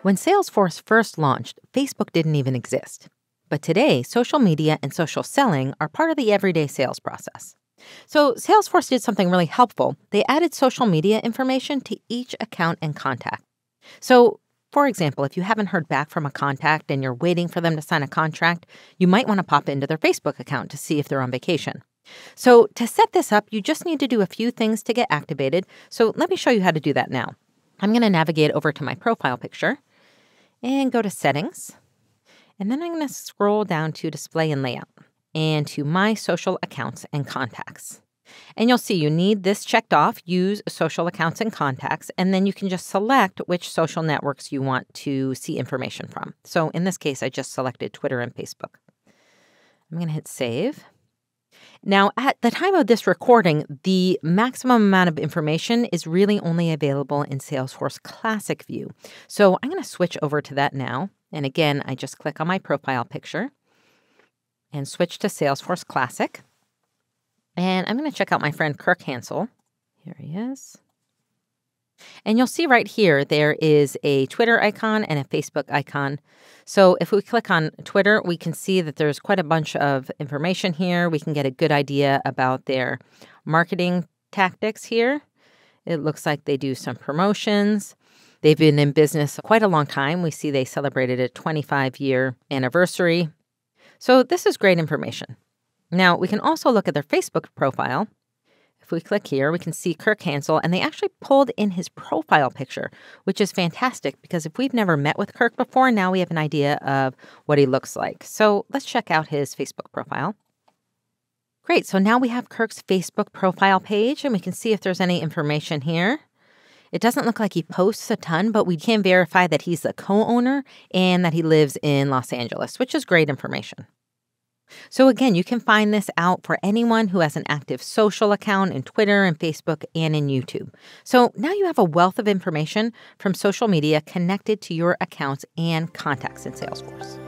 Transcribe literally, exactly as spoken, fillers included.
When Salesforce first launched, Facebook didn't even exist. But today, social media and social selling are part of the everyday sales process. So Salesforce did something really helpful. They added social media information to each account and contact. So, for example, if you haven't heard back from a contact and you're waiting for them to sign a contract, you might want to pop into their Facebook account to see if they're on vacation. So to set this up, you just need to do a few things to get activated. So let me show you how to do that now. I'm going to navigate over to my profile picture and go to Settings. And then I'm going to scroll down to Display and Layout and to My Social Accounts and Contacts. And you'll see you need this checked off, Use Social Accounts and Contacts, and then you can just select which social networks you want to see information from. So in this case, I just selected Twitter and Facebook. I'm going to hit Save. Now, at the time of this recording, the maximum amount of information is really only available in Salesforce Classic View. So I'm going to switch over to that now. And again, I just click on my profile picture and switch to Salesforce Classic. And I'm going to check out my friend Kirk Hansel. Here he is. And you'll see right here, there is a Twitter icon and a Facebook icon. So if we click on Twitter, we can see that there's quite a bunch of information here. We can get a good idea about their marketing tactics here. It looks like they do some promotions. They've been in business quite a long time. We see they celebrated a twenty-five year anniversary. So this is great information. Now, we can also look at their Facebook profile. If we click here, we can see Kirk Hansel, and they actually pulled in his profile picture, which is fantastic because if we've never met with Kirk before, now we have an idea of what he looks like. So let's check out his Facebook profile. Great, so now we have Kirk's Facebook profile page, and we can see if there's any information here. It doesn't look like he posts a ton, but we can verify that he's the co-owner and that he lives in Los Angeles, which is great information. So again, you can find this out for anyone who has an active social account in Twitter and Facebook and in YouTube. So now you have a wealth of information from social media connected to your accounts and contacts in Salesforce.